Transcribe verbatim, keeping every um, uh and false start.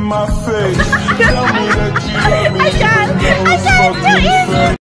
my face. Tell me that you love me. I can't, I can't do it.